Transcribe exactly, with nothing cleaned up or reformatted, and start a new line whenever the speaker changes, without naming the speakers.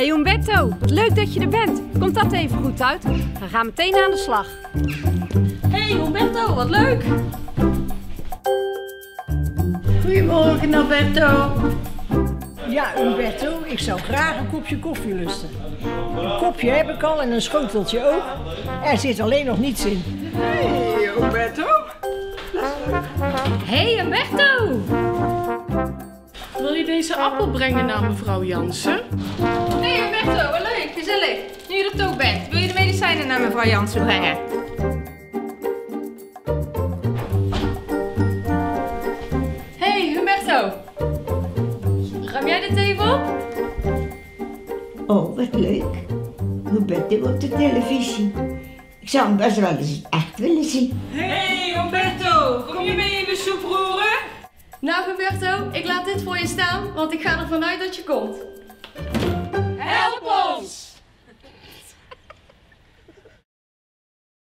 Hey Umberto, wat leuk dat je er bent. Komt dat even goed uit? We gaan meteen aan de slag.
Hey Umberto, wat leuk!
Goedemorgen Alberto. Ja Umberto, ik zou graag een kopje koffie lusten. Een kopje heb ik al en een schoteltje ook. Er zit alleen nog niets in.
Hey Umberto.
Hey Umberto!
Wil je deze appel brengen naar mevrouw Jansen?
Hey Umberto, wat leuk, gezellig. Nu je er toch bent, wil je de medicijnen naar mevrouw Jansen brengen? Hey Umberto. Ruim jij dit even op?
Oh, wat leuk. Umberto op de televisie. Ik zou hem best wel eens echt willen zien.
Hey Umberto, kom je mee in de soep roeren? Nou Umberto, ik laat dit voor je staan, want ik ga ervan uit dat je komt.